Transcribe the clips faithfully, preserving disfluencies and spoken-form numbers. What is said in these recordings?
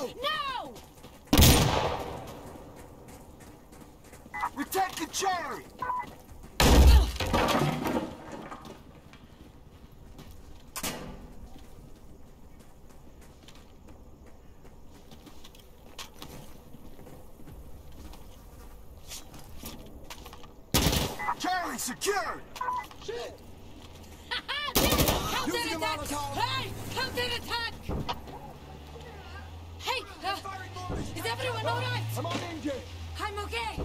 go! Now! We're taking Charlie! Charlie secured! Shit! Counter-attack! Hey! Counter-attack! Hey! Uh, is everyone all right? I'm uninjured! I'm okay!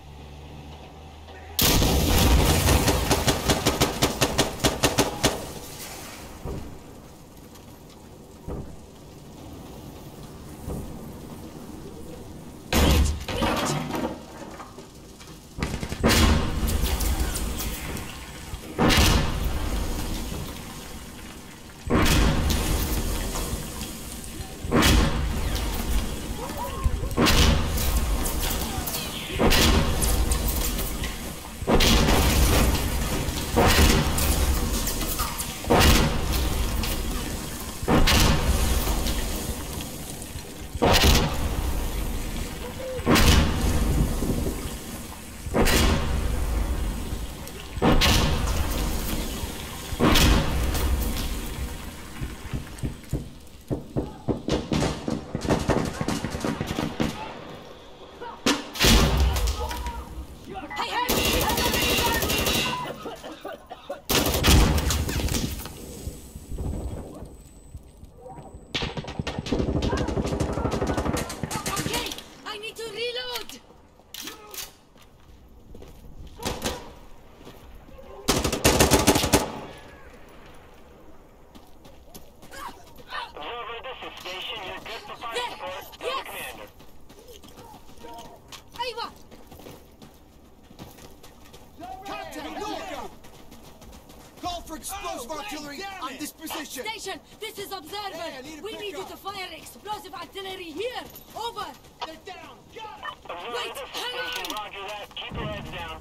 Explosive artillery on this position! Station, this is Observer! Hey, I need a we need you pickup. to fire explosive artillery here! Over! They're down! Got it! Wait, hang on! Roger that. Keep your heads down.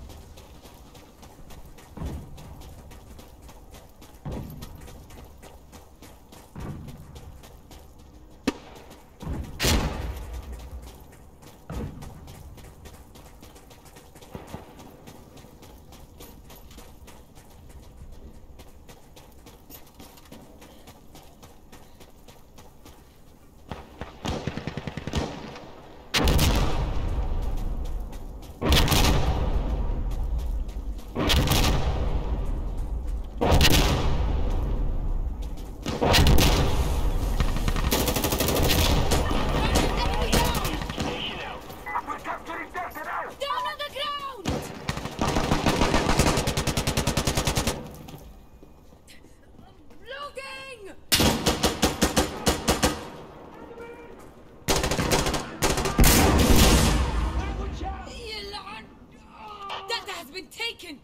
Taken!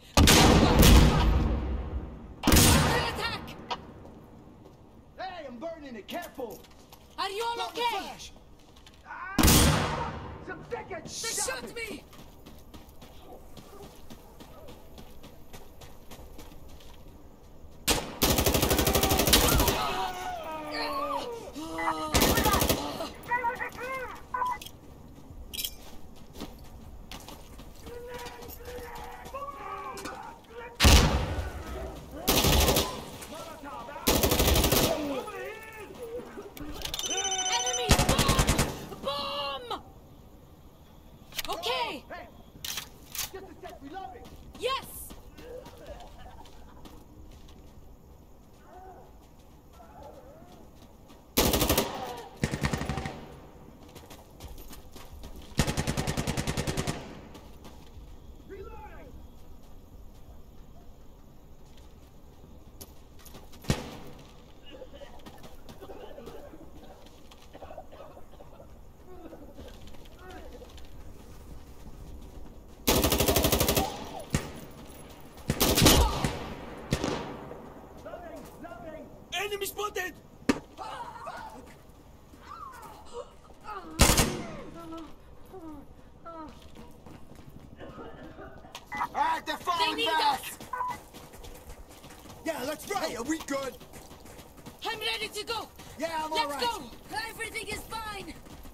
Attack! Hey, I'm burning it! Careful! Are you all Got the okay? flash. Ah! Some dickhead They shot shot me! me! Okay! Hey! Just a sec, reloading! Yes! Reloading! Enemy spotted! Alright, they're They falling need back! us! Yeah, let's go! Hey, are we good? I'm ready to go! Yeah, I'm Let's alright! go! Everything is fine!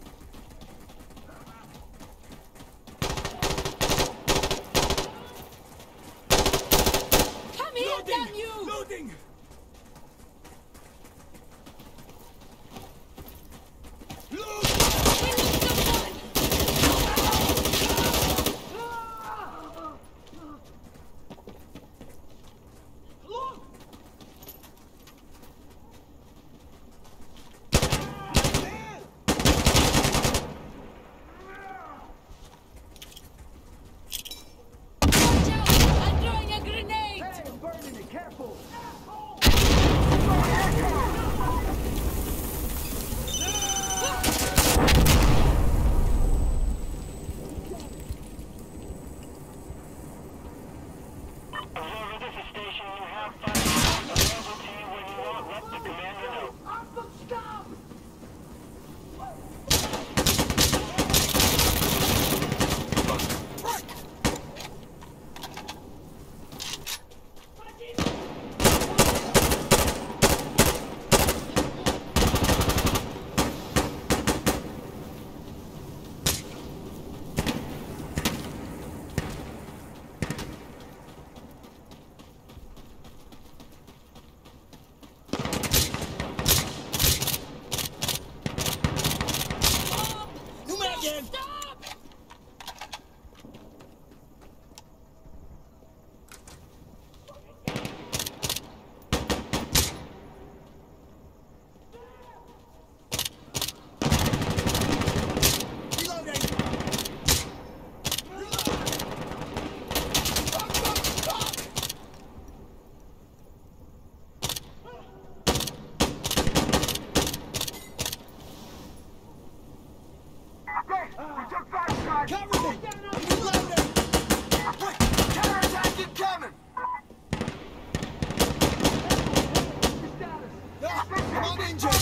took five shots! Cover me! Reloading! Wait! Counterattack incoming! Ah, I'm uninjured!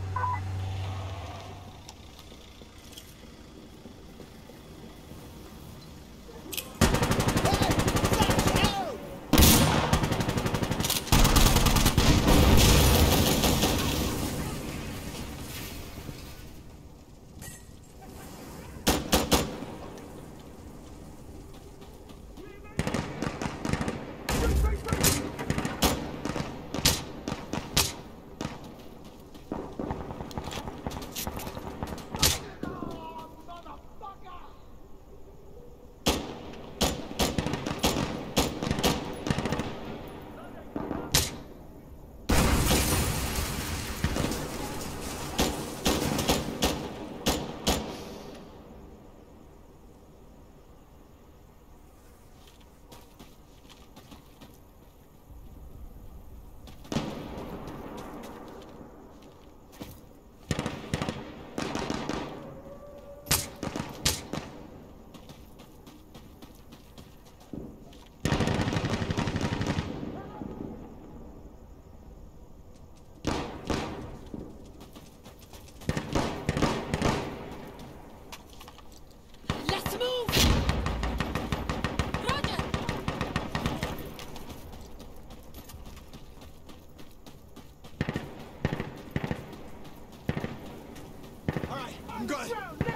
I'm good.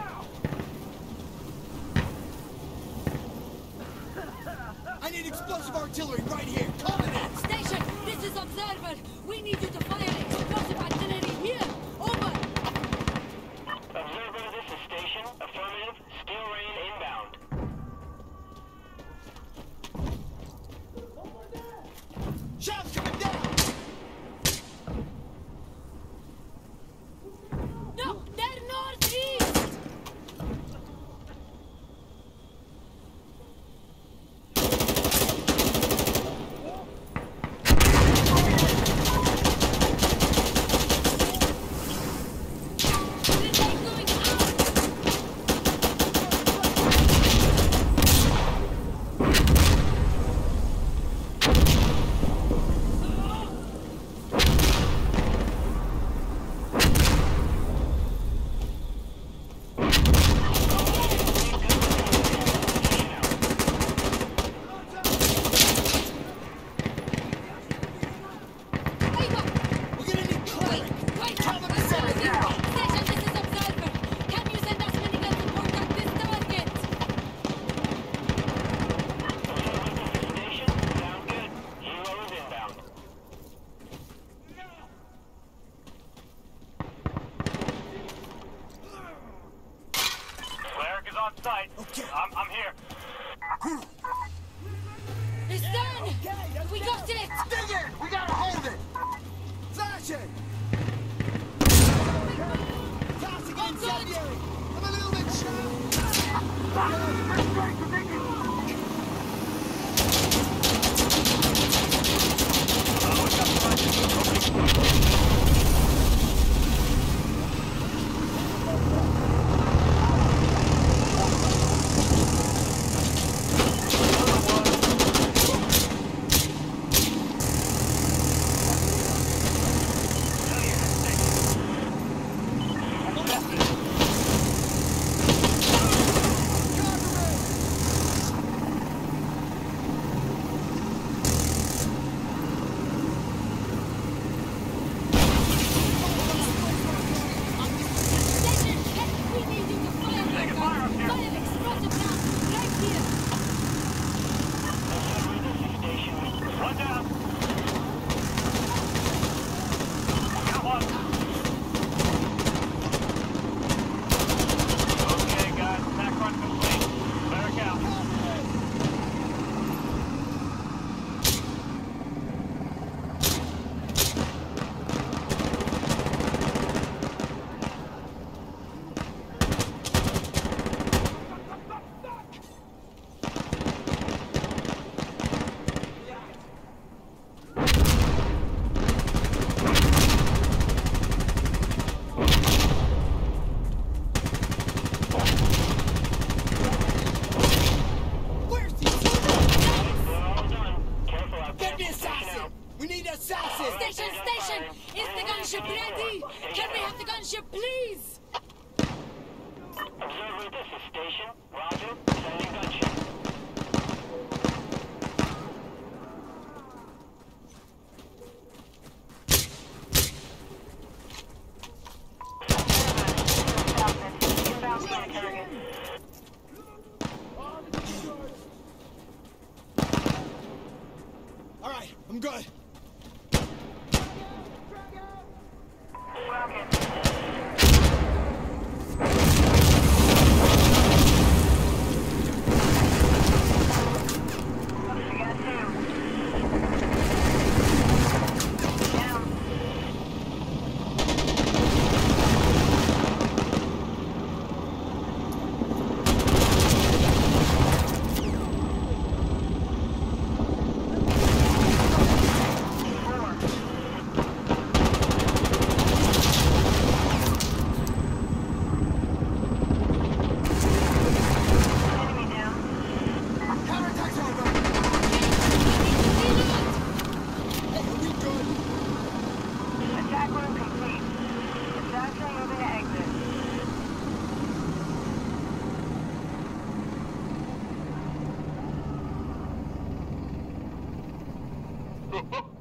I need explosive artillery right here. Coming in. Station, this is Observer. We need you to fire explosive artillery here. Over. Observer, this is Station. Affirmative. Steel rain inbound. Shells coming down. No, they're northeast. On site. Okay. I'm, I'm here. It's done! We got it! Dig in! We gotta hold it! Flashing! Tossing incendiary! I'm a little bit Woo!